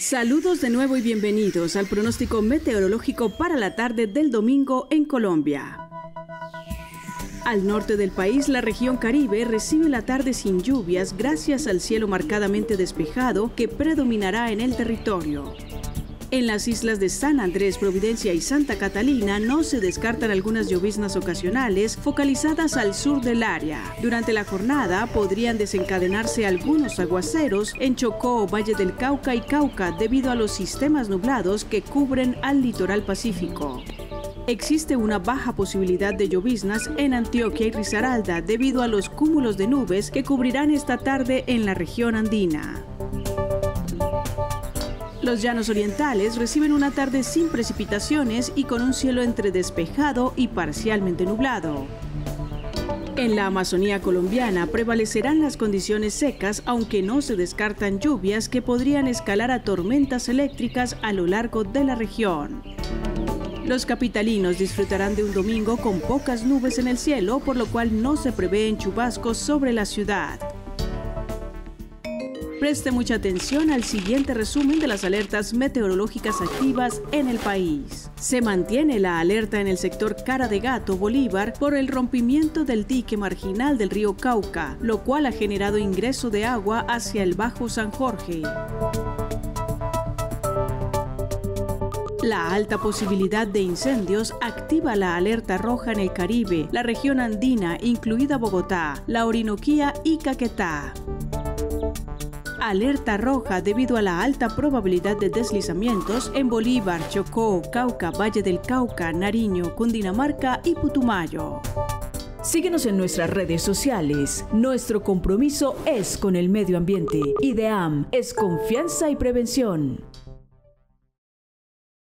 Saludos de nuevo y bienvenidos al pronóstico meteorológico para la tarde del domingo en Colombia. Al norte del país, la región Caribe recibe la tarde sin lluvias gracias al cielo marcadamente despejado que predominará en el territorio. En las islas de San Andrés, Providencia y Santa Catalina no se descartan algunas lloviznas ocasionales focalizadas al sur del área. Durante la jornada podrían desencadenarse algunos aguaceros en Chocó, Valle del Cauca y Cauca debido a los sistemas nublados que cubren al litoral pacífico. Existe una baja posibilidad de lloviznas en Antioquia y Risaralda debido a los cúmulos de nubes que cubrirán esta tarde en la región andina. Los llanos orientales reciben una tarde sin precipitaciones y con un cielo entre despejado y parcialmente nublado. En la Amazonía colombiana prevalecerán las condiciones secas, aunque no se descartan lluvias que podrían escalar a tormentas eléctricas a lo largo de la región. Los capitalinos disfrutarán de un domingo con pocas nubes en el cielo, por lo cual no se prevén chubascos sobre la ciudad. Preste mucha atención al siguiente resumen de las alertas meteorológicas activas en el país. Se mantiene la alerta en el sector Cara de Gato, Bolívar, por el rompimiento del dique marginal del río Cauca, lo cual ha generado ingreso de agua hacia el Bajo San Jorge. La alta posibilidad de incendios activa la alerta roja en el Caribe, la región andina, incluida Bogotá, la Orinoquía y Caquetá. Alerta roja debido a la alta probabilidad de deslizamientos en Bolívar, Chocó, Cauca, Valle del Cauca, Nariño, Cundinamarca y Putumayo. Síguenos en nuestras redes sociales. Nuestro compromiso es con el medio ambiente. IDEAM es confianza y prevención.